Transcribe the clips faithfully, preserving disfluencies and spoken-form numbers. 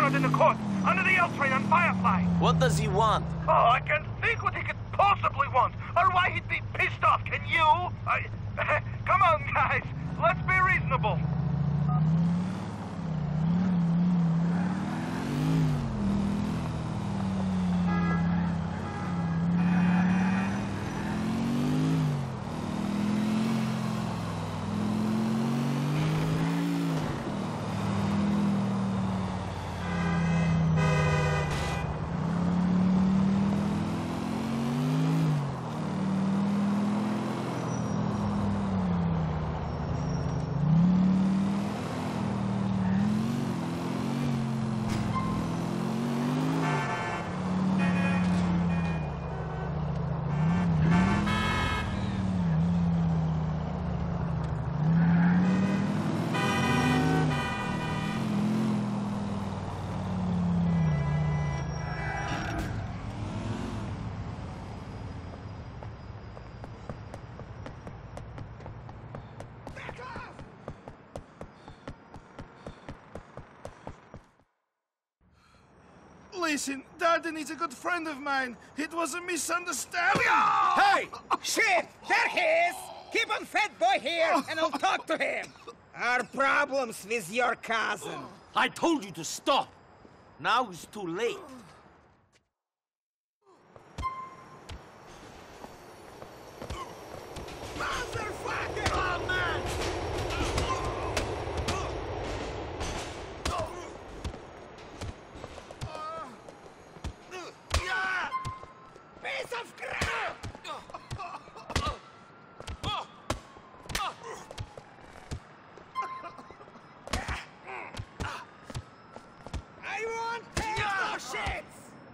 cornered in the court, under the L train on Firefly. What does he want? Oh, I can't think what he could possibly want, or why he'd be pissed off, can you? I... Come on, guys, let's be reasonable. Listen, Darden is a good friend of mine. It was a misunderstanding. Hey! Shit! There he is! Keep on fat boy here, and I'll talk to him. Our problems with your cousin. I told you to stop. Now it's too late. Motherfucker! Oh, man! Piece of crap! I want taste of shits!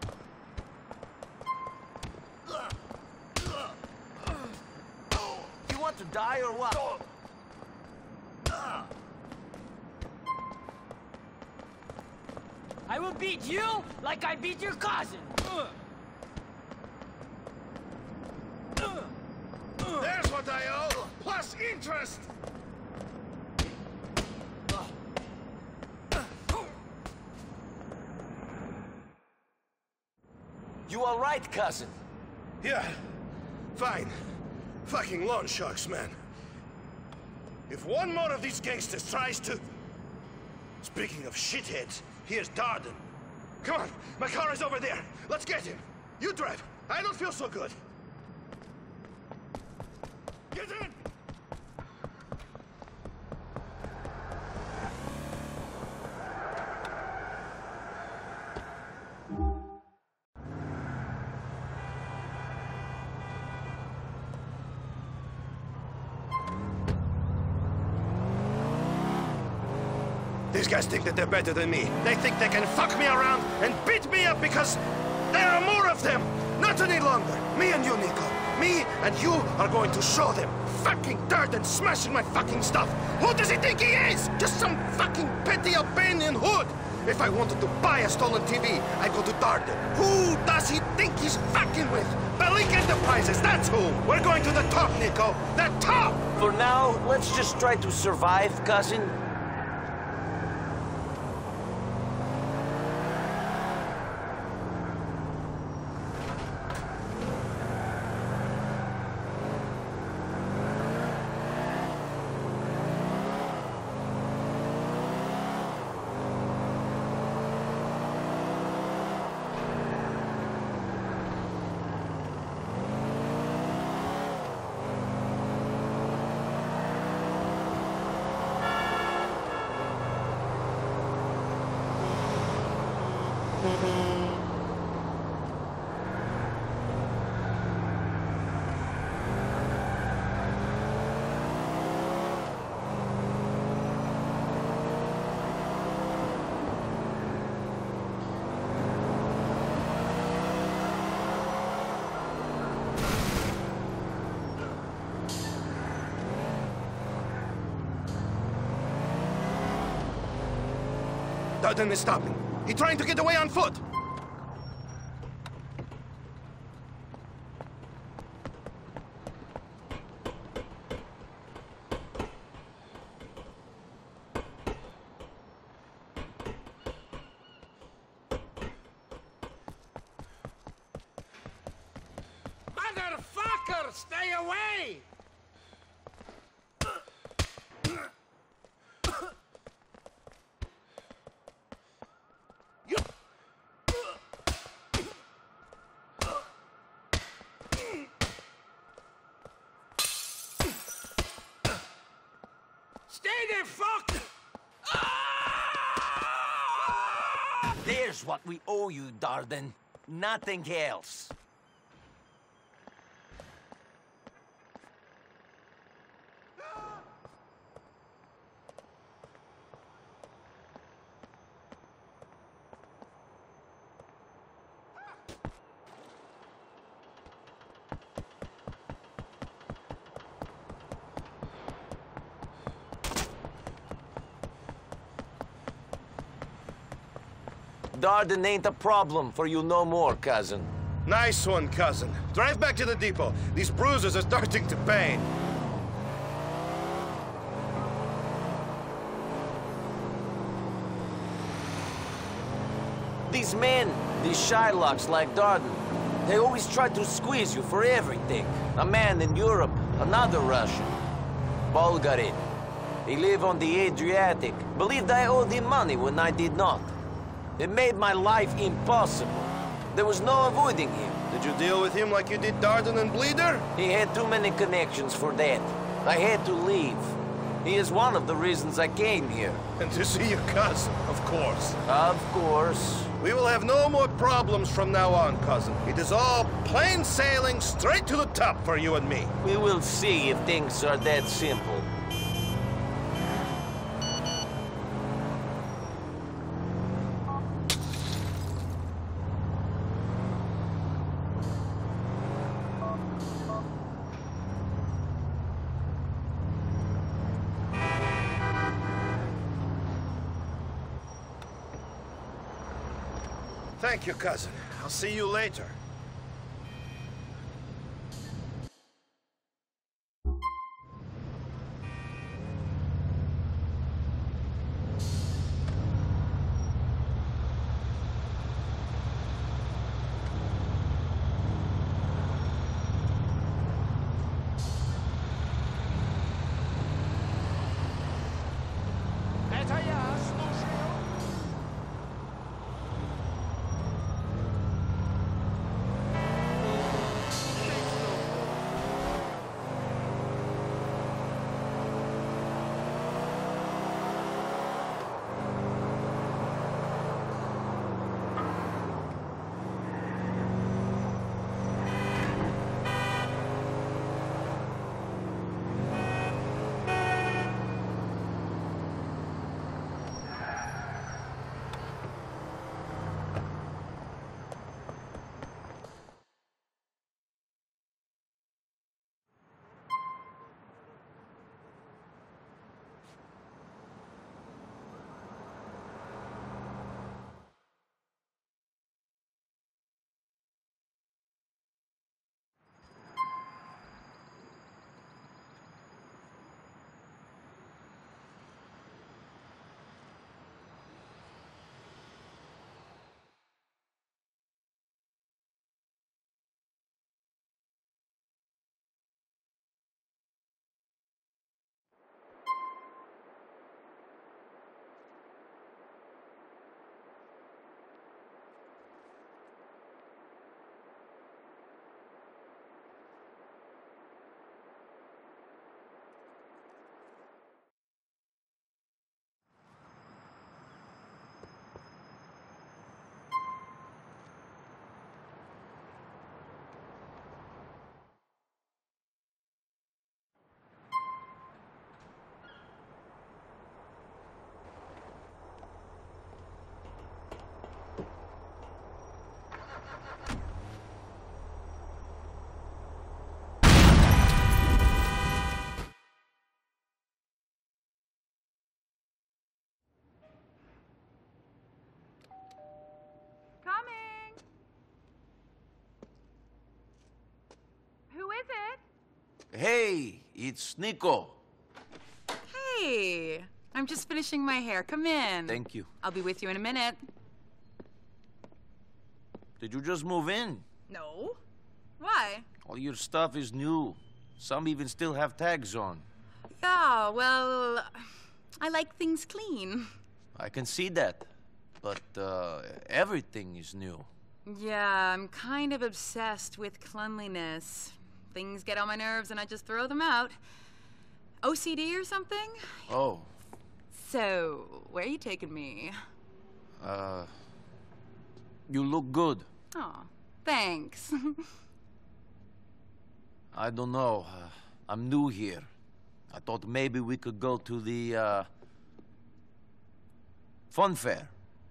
You want to die or what? I will beat you like I beat your cousin. There's what I owe, plus interest. You all right, cousin? Yeah, fine. Fucking loan sharks, man. If one more of these gangsters tries to... Speaking of shitheads, here's Darden. Come on, my car is over there. Let's get him. You drive. I don't feel so good. Get in! These guys think that they're better than me. They think they can fuck me around and beat me up because there are more of them. Not any longer. Me and you, Nico. Me and you are going to show them. Fucking dirt and smashing my fucking stuff. Who does he think he is? Just some fucking petty Albanian hood. If I wanted to buy a stolen T V, I'd go to Darden. Who does he think he's fucking with? Belink Enterprises, that's who. We're going to the top, Nico. The top! For now, let's just try to survive, cousin. Darden is stopping. He's trying to get away on foot. Stay away! Stay there, fuck! There's what we owe you, Darden. Nothing else. Darden ain't a problem for you no more, cousin. Nice one, cousin. Drive back to the depot. These bruises are starting to pain. These men, these Shylocks like Darden, they always try to squeeze you for everything. A man in Europe, another Russian. Bulgarin. He lived on the Adriatic. Believed I owed him money when I did not. It made my life impossible. There was no avoiding him. Did you deal with him like you did Darden and Bleeder? He had too many connections for that. I had to leave. He is one of the reasons I came here. And to see your cousin, of course. Of course. We will have no more problems from now on, cousin. It is all plain sailing straight to the top for you and me. We will see if things are that simple. Thank you, cousin. I'll see you later. Hey, it's Nico. Hey, I'm just finishing my hair. Come in. Thank you. I'll be with you in a minute. Did you just move in? No. Why? All your stuff is new. Some even still have tags on. Yeah, well, I like things clean. I can see that. But, uh, everything is new. Yeah, I'm kind of obsessed with cleanliness. Things get on my nerves and I just throw them out. O C D or something? Oh, So, where are you taking me? uh... you look good. Oh, thanks. I don't know. Uh, I'm new here. I thought maybe we could go to the, uh... fun fair.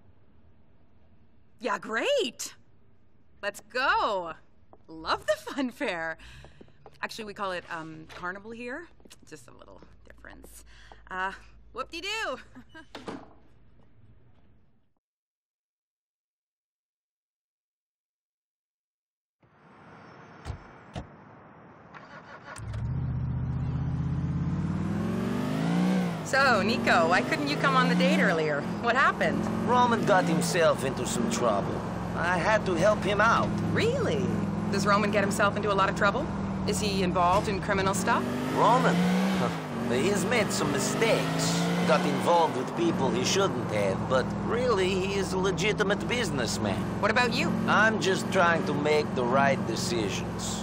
Yeah, great! Let's go! Love the fun fair. Actually, we call it, um, carnival here. Just a little difference. Uh, whoop-de-doo! So, Nico, why couldn't you come on the date earlier? What happened? Roman got himself into some trouble. I had to help him out. Really? Does Roman get himself into a lot of trouble? Is he involved in criminal stuff? Roman? He's made some mistakes. Got involved with people he shouldn't have, but really, he is a legitimate businessman. What about you? I'm just trying to make the right decisions.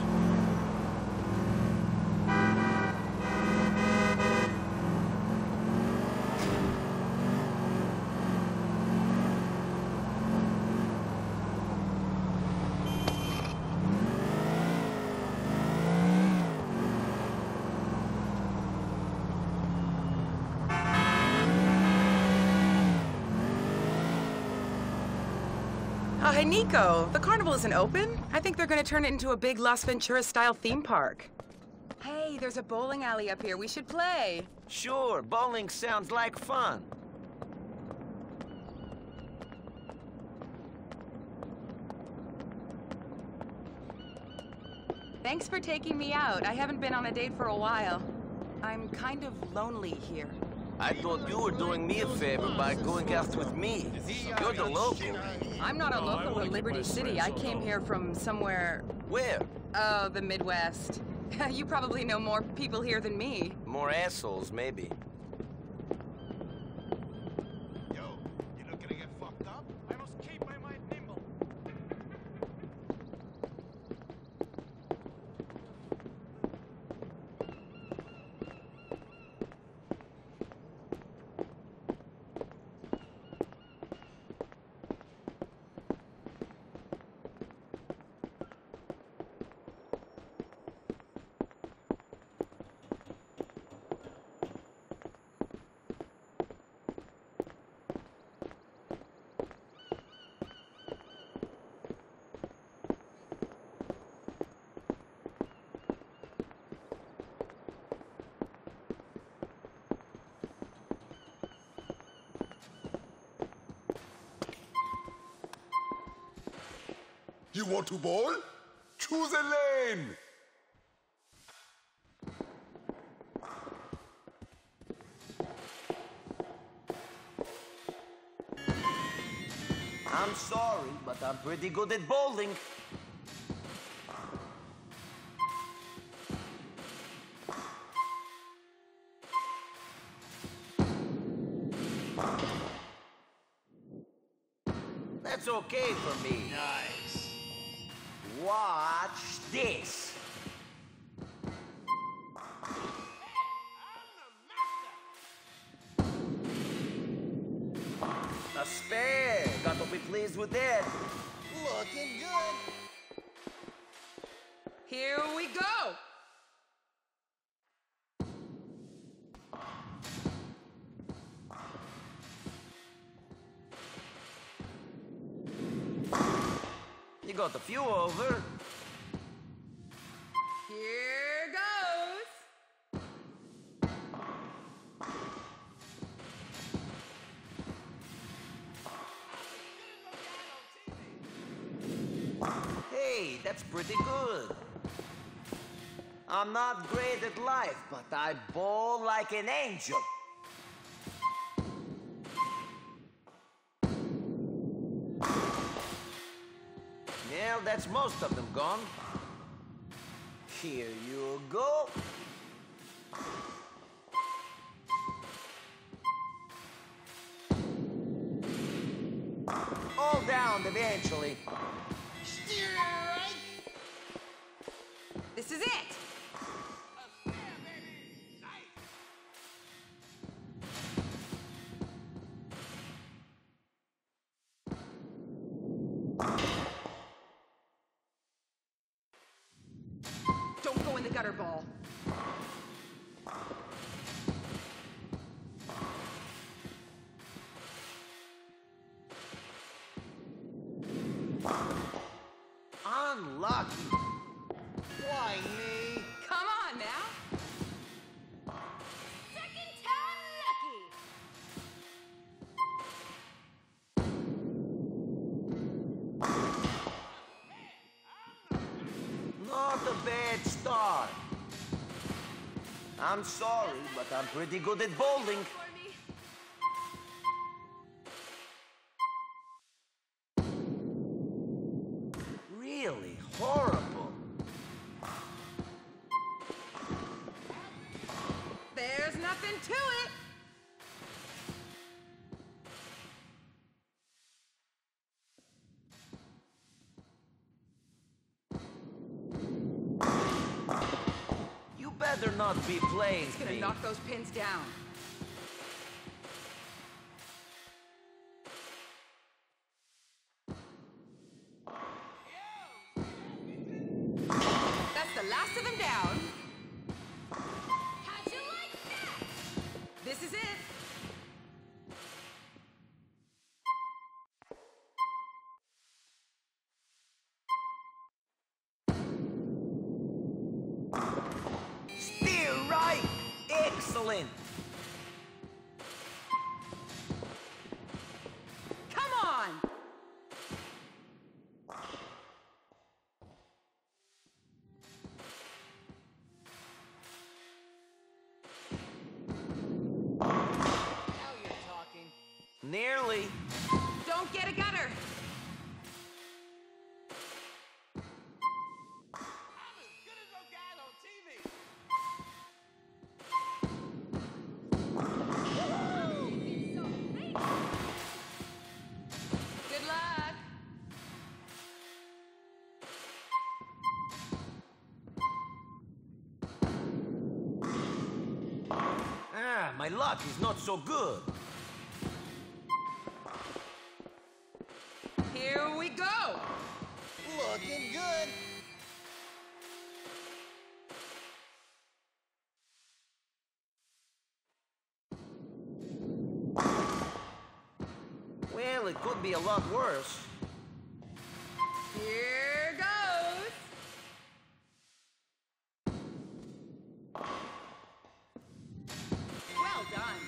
Oh, hey, Nico, the carnival isn't open. I think they're gonna turn it into a big Las Venturas-style theme park. Hey, there's a bowling alley up here. We should play. Sure, bowling sounds like fun. Thanks for taking me out. I haven't been on a date for a while. I'm kind of lonely here. I thought you were doing me a favor by going out with me. You're the local. I'm not a local in Liberty City. I came here from somewhere... Where? Oh, the Midwest. You probably know more people here than me. More assholes, maybe. Yo, you not gonna get fucked up? I must keep my mind nimble. You want to bowl? Choose a lane! I'm sorry, but I'm pretty good at bowling. That's okay for me. Nice. Watch this. A spare. Got to be pleased with that. Looking good. Here we go! You got a few over. Here goes! Hey, that's pretty good. I'm not great at life, but I bowl like an angel. Well, that's most of them gone. Here you go. All down eventually. Steer right. This is it. Don't go in the gutter ball. Unlucky. Why me? Come on now. Second time lucky. Not a bad start. I'm sorry, but I'm pretty good at bowling. For me. Really horrible. There's nothing to it. You better not be playing It's gonna me. knock those pins down. That's the last of them down. How'd you like that? This is it. Steer right. Excellent. Come on. Now you're talking. Nearly. Don't get a gutter. I'm as good as those guys on T V. Good luck. Ah, my luck is not so good. Here we go. Looking good. Well, it could be a lot worse. Here goes. Well done.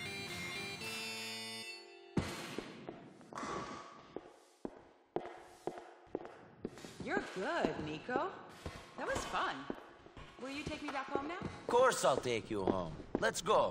You're good, Nico. That was fun. Will you take me back home now? Of course I'll take you home. Let's go.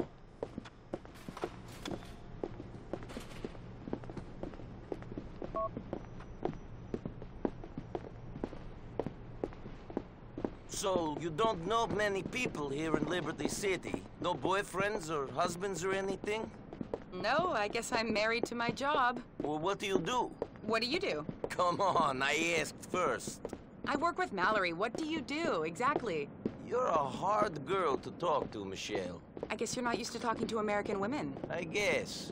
So, you don't know many people here in Liberty City? No boyfriends or husbands or anything? No, I guess I'm married to my job. Well, what do you do? What do you do? Come on, I asked first. I work with Mallory. What do you do, exactly? You're a hard girl to talk to, Michelle. I guess you're not used to talking to American women. I guess.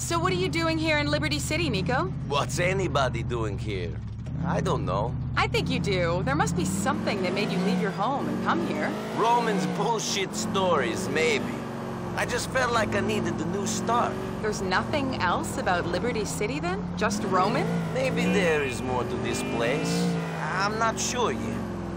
So what are you doing here in Liberty City, Nico? What's anybody doing here? I don't know. I think you do. There must be something that made you leave your home and come here. Roman's bullshit stories, maybe. I just felt like I needed a new start. There's nothing else about Liberty City then? Just Roman? Maybe there is more to this place. I'm not sure yet.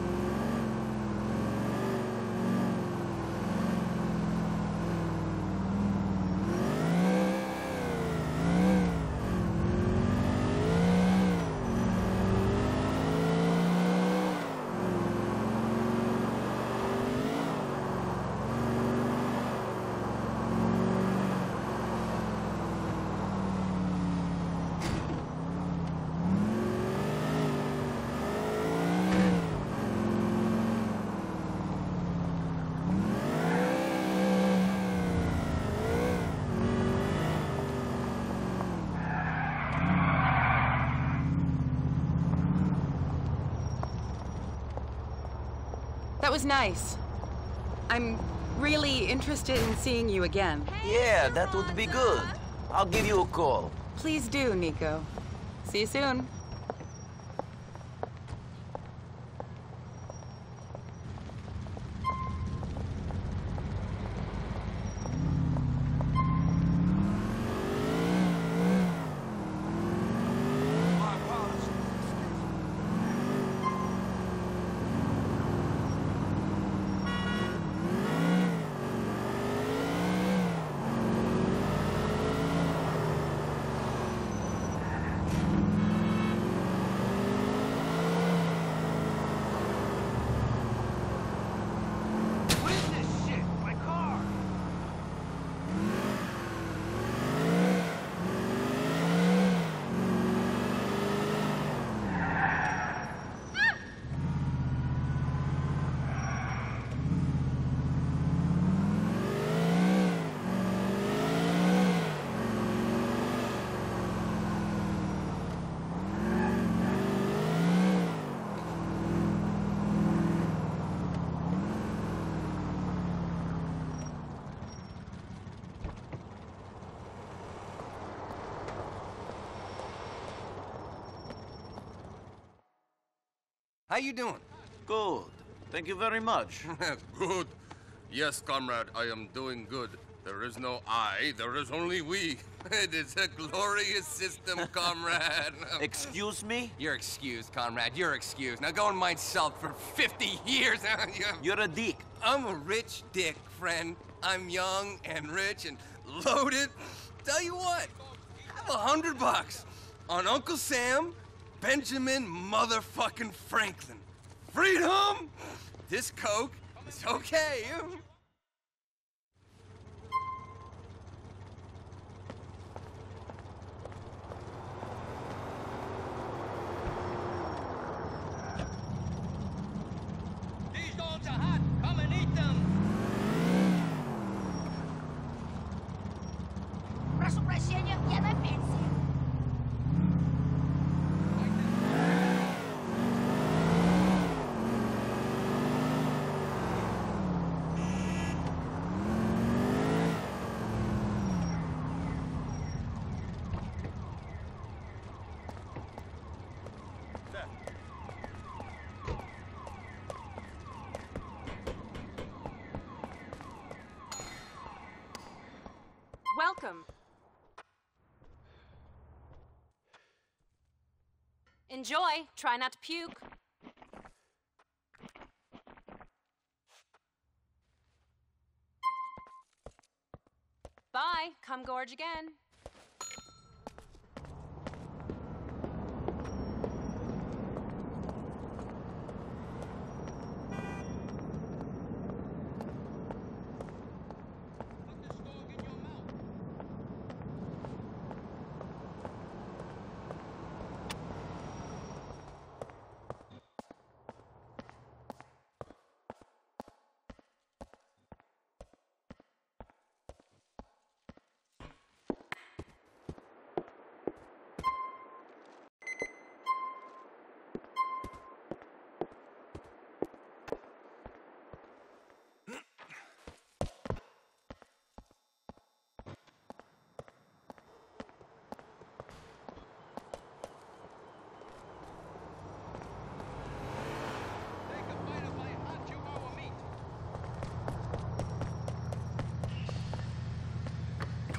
That was nice. I'm really interested in seeing you again. Yeah, that would be good. I'll give you a call. Please do, Nico. See you soon. What is this shit? My car! How you doing? Good. Thank you very much. Good. Yes, comrade, I am doing good. There is no I, there is only we. It is a glorious system, comrade. Excuse me? You're excused, comrade. You're excused. Now go and mind salt for fifty years. You're a dick. I'm a rich dick, friend. I'm young and rich and loaded. Tell you what, have a hundred bucks on Uncle Sam, Benjamin motherfucking Franklin. Freedom! This Coke is okay. These dogs are hot. Come and eat them. Прошу прощения, я на пенсии. Welcome. Enjoy. Try not to puke. Bye. Come gorge again.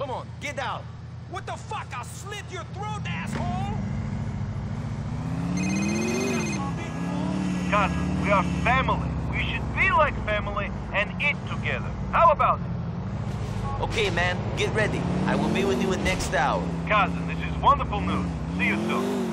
Come on, get out. What the fuck? I'll slit your throat, asshole! Cousin, we are family. We should be like family and eat together. How about it? Okay, man, get ready. I will be with you in next hour. Cousin, this is wonderful news. See you soon.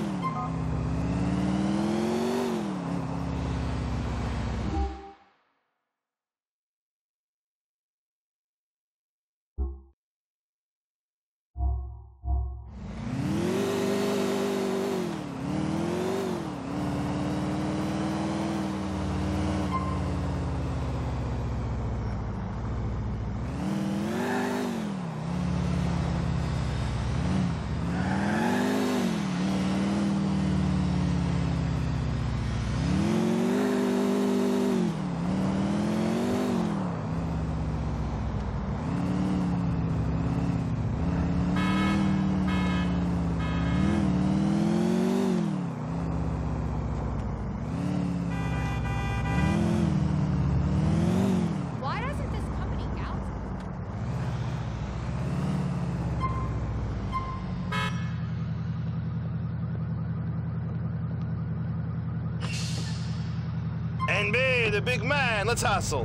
N B, the big man, let's hustle.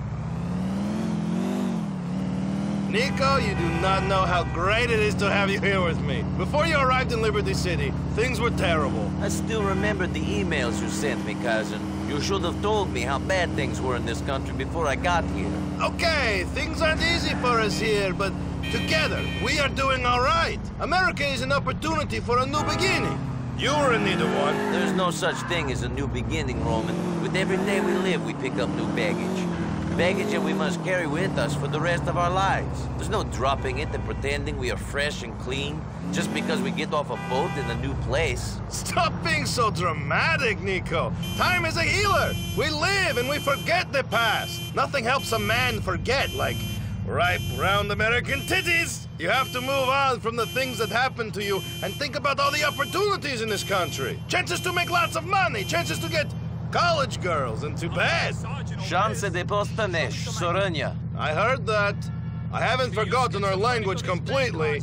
Nico, you do not know how great it is to have you here with me. Before you arrived in Liberty City, things were terrible. I still remember the emails you sent me, cousin. You should have told me how bad things were in this country before I got here. Okay, things aren't easy for us here, but together, we are doing all right. America is an opportunity for a new beginning. You were in need of one. There's no such thing as a new beginning, Roman. With every day we live, we pick up new baggage. Baggage that we must carry with us for the rest of our lives. There's no dropping it and pretending we are fresh and clean just because we get off a boat in a new place. Stop being so dramatic, Nico. Time is a healer. We live and we forget the past. Nothing helps a man forget like ripe, round American titties. You have to move on from the things that happened to you and think about all the opportunities in this country. Chances to make lots of money, chances to get college girls into bed. Chance de postanesh, Sorenya. I heard that. I haven't forgotten our language completely.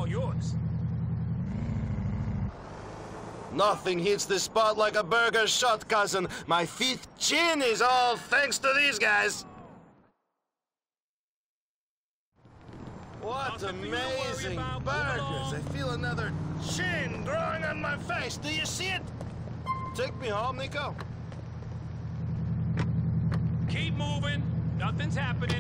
Nothing hits the spot like a burger shot, cousin. My fifth chin is all thanks to these guys. What amazing burgers. I feel another chin growing on my face. Do you see it? Take me home, Nico. Keep moving. Nothing's happening.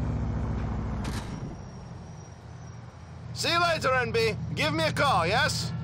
See you later, N B. Give me a call, yes?